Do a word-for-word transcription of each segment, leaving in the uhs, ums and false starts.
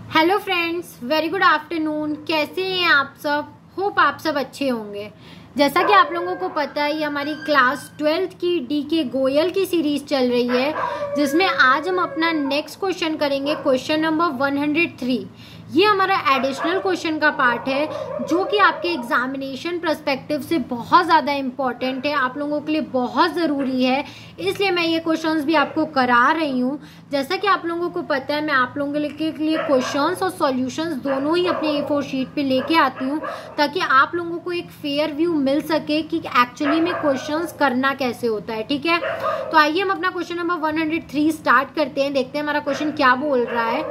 Hello friends, very good afternoon. कैसे हैं आप सब? होप आप सब अच्छे होंगे। जैसा कि आप लोगों को पता है, ये हमारी क्लास ट्वेल्थ की डी के गोयल की सीरीज चल रही है, जिसमें आज हम अपना नेक्स्ट क्वेश्चन करेंगे, question number one hundred three. ये हमारा एडिशनल क्वेश्चन का पार्ट है, जो कि आपके एग्जामिनेशन पर्सपेक्टिव से बहुत ज़्यादा इम्पॉर्टेंट है, आप लोगों के लिए बहुत ज़रूरी है। इसलिए मैं ये क्वेश्चंस भी आपको करा रही हूँ। जैसा कि आप लोगों को पता है, मैं आप लोगों के लिए क्वेश्चंस और सॉल्यूशंस दोनों ही अपने ए फोर शीट पे लेके आती हूँ, ताकि आप लोगों को एक फेयर व्यू मिल सके कि एक्चुअली में क्वेश्चंस करना कैसे होता है। ठीक है, तो आइए हम अपना question number one hundred three start करते हैं। देखते हैं हमारा क्वेश्चन क्या बोल रहा है।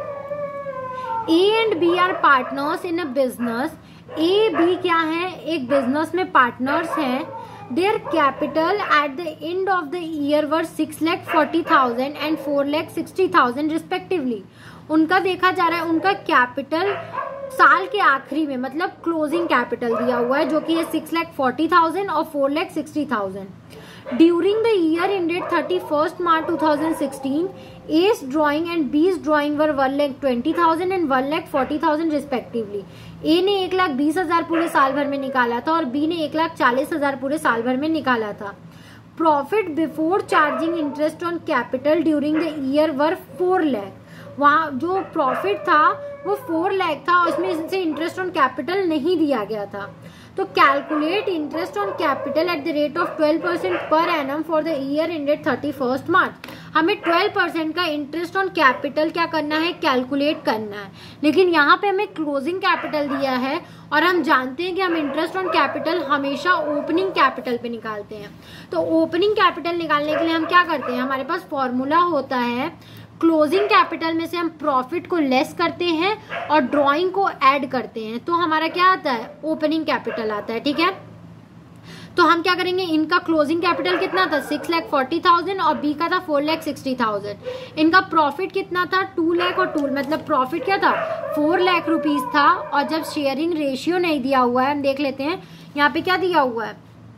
A and B are partners in a business. A B क्या है? एक बिजनेस में पार्टनर्स हैं। Their capital at the end of the year were six lakh forty thousand and four lakh sixty thousand respectively. उनका देखा जा रहा है, उनका कैपिटल साल के आखिरी में, मतलब क्लोजिंग कैपिटल दिया हुआ है, जो कि है सिक्स लैख फोर्टी थाउजेंड और four lakh sixty thousand. During the year ended thirty-first March two thousand sixteen, A's drawing and B's drawing were one lakh twenty thousand and one lakh forty thousand respectively. A ने एक लाख बीस हजार पूरे साल भर में निकाला था और B ने एक लाख चालीस हजार पूरे साल भर में निकाला था। Profit before charging interest on capital during the year were four lakh. वहाँ जो प्रॉफिट था वो फोर लैख था और उसमें इससे इंटरेस्ट ऑन कैपिटल नहीं दिया गया था। तो calculate interest on capital at the rate of twelve percent per annum for the year ended thirty first March. हमें ट्वेल्व परसेंट का इंटरेस्ट ऑन कैपिटल क्या करना है? कैलकुलेट करना है। लेकिन यहाँ पे हमें क्लोजिंग कैपिटल दिया है और हम जानते हैं कि हम इंटरेस्ट ऑन कैपिटल हमेशा ओपनिंग कैपिटल पे निकालते हैं। तो ओपनिंग कैपिटल निकालने के लिए हम क्या करते हैं? हमारे पास फॉर्मूला होता है, क्लोजिंग कैपिटल में से हम प्रॉफिट को लेस करते हैं और ड्रॉइंग को ऐड करते हैं, तो हमारा क्या आता है? ओपनिंग कैपिटल आता है। ठीक है, तो हम क्या करेंगे? इनका क्लोजिंग कैपिटल कितना था? सिक्स लैख फोर्टी थाउजेंड और बी का था फोर लैख सिक्सटी थाउजेंड। इनका प्रॉफिट कितना था? टू लैख और टू, मतलब प्रॉफिट क्या था? फोर लैख रुपीज था। और जब शेयरिंग रेशियो नहीं दिया हुआ है, हम देख लेते हैं यहाँ पे क्या दिया हुआ है,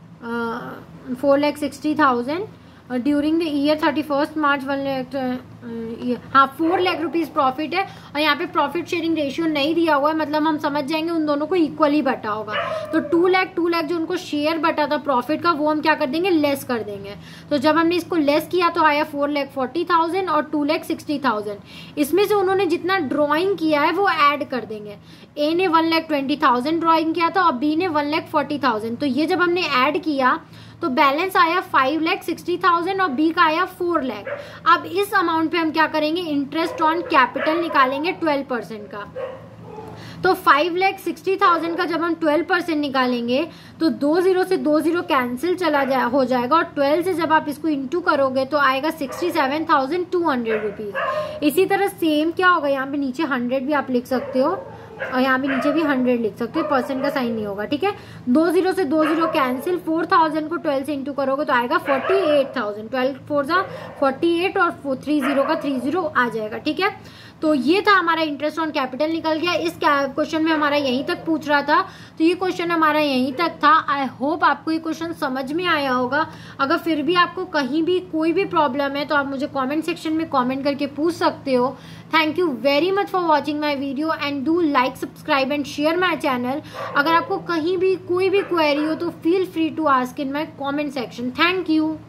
four lakh sixty thousand during the year thirty first March one lakh, हाँ फोर लाख रुपीज प्रॉफिट है और यहाँ पे प्रॉफिट शेयरिंग रेशियो नहीं दिया हुआ है, मतलब हम समझ जाएंगे उन दोनों को इक्वली बटा होगा। तो टू लाख टू लाख जो उनको शेयर बटा था प्रॉफिट का, वो हम क्या कर देंगे? लेस कर देंगे। तो जब हमने इसको लेस किया तो आया फोर लाख फोर्टी थाउजेंड और टू लाख सिक्सटी थाउजेंड। इसमें से उन्होंने जितना ड्रॉइंग किया है वो ऐड कर देंगे। ए ने one lakh twenty thousand drawing किया था और बी ने वन लाख फोर्टी थाउजेंड। तो ये जब हमने ऐड किया तो बैलेंस आया फाइव लैख सिक्सटी थाउजेंड और बी का आया फोर लैख। अब इस अमाउंट पे हम क्या करेंगे? इंटरेस्ट ऑन कैपिटल निकालेंगे ट्वेल्व परसेंट का। तो फाइव लैख सिक्सटी थाउजेंड का जब हम ट्वेल्व परसेंट निकालेंगे तो दो जीरो से दो जीरो कैंसिल चला जा हो जाएगा और ट्वेल्व से जब आप इसको इंटू करोगे तो आएगा sixty seven thousand two hundred rupees. इसी तरह सेम क्या होगा, यहाँ पे नीचे हंड्रेड भी आप लिख सकते हो और यहाँ भी नीचे भी हंड्रेड लिख सकते हो, परसेंट का साइन नहीं होगा। ठीक है, दो जीरो से दो जीरो कैंसिल, फोर थाउजेंड को ट्वेल्व से इंटू करोगे तो आएगा forty eight thousand. Twelve four जा फोर्टी एट और थ्री जीरो का थ्री जीरो आ जाएगा। ठीक है, तो ये था हमारा इंटरेस्ट ऑन कैपिटल निकल गया। इस क्वेश्चन में हमारा यहीं तक पूछ रहा था, तो ये क्वेश्चन हमारा यहीं तक था। आई होप आपको ये क्वेश्चन समझ में आया होगा। अगर फिर भी आपको कहीं भी कोई भी प्रॉब्लम है तो आप मुझे कमेंट सेक्शन में कमेंट करके पूछ सकते हो। Thank you very much for watching my video and do like, subscribe and share my channel. अगर आपको कहीं भी कोई भी क्वेरी हो तो feel free to ask in my comment section. Thank you.